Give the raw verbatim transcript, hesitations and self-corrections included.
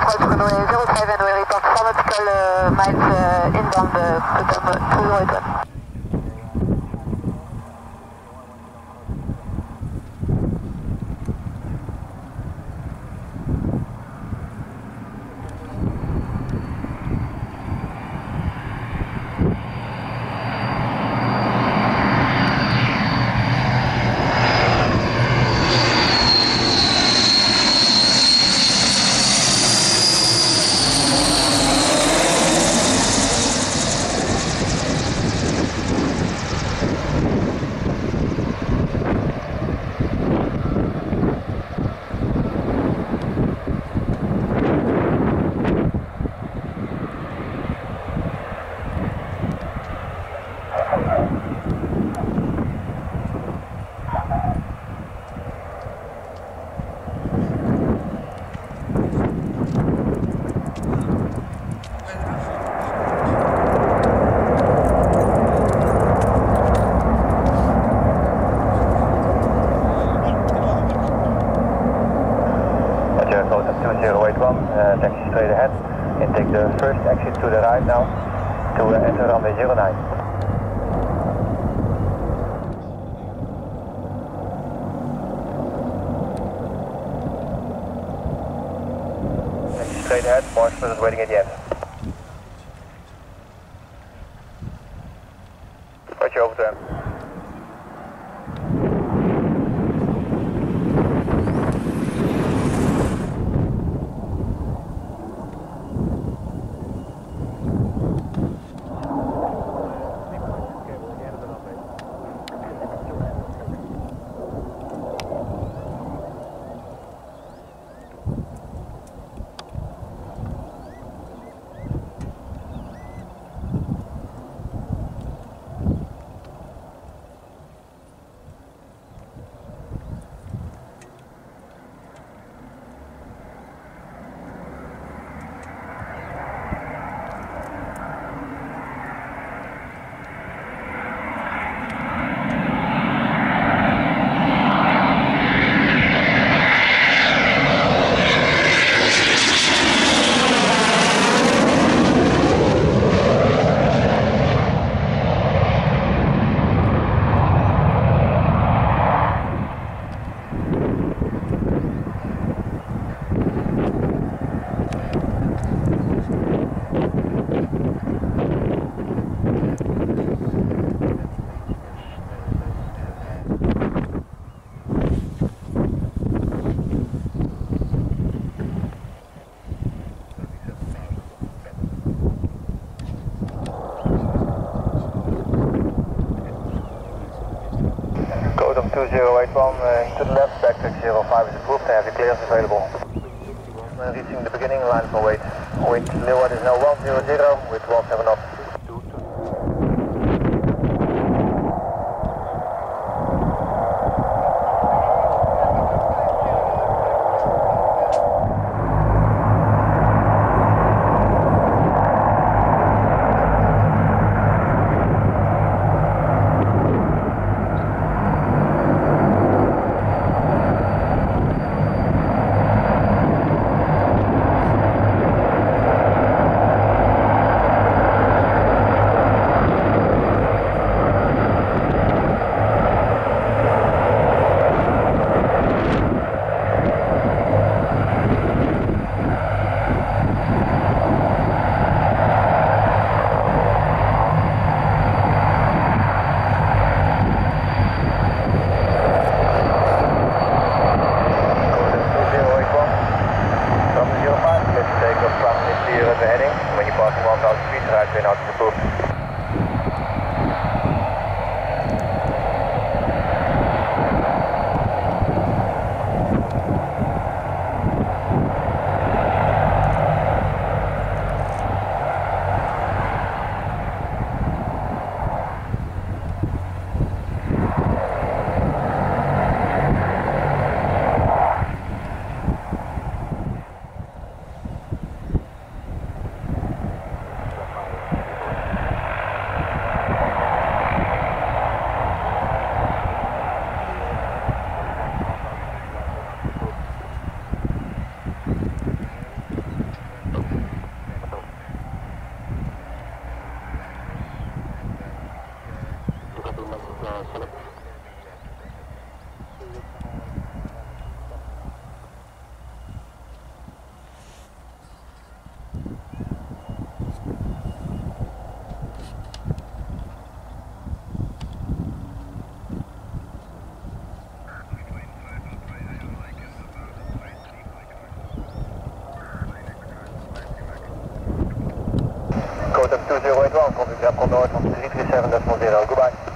approach runway zero five and we report four nautical uh, miles uh, inbound uh, to two zero eight one. two zero eight one, uh, taxi straight ahead, and take the first exit to the right now to uh, enter runway zero nine. Taxi straight ahead, more students waiting at the end. Roger, over to him. two zero eight one uh, to the left, backtrack zero five is approved, and have your clearance available. Uh, reaching the beginning line for weight. Weight Leeward is now one zero zero with one seven knots. two zero eight one, copy grab connoid from three three seven point zero, goodbye.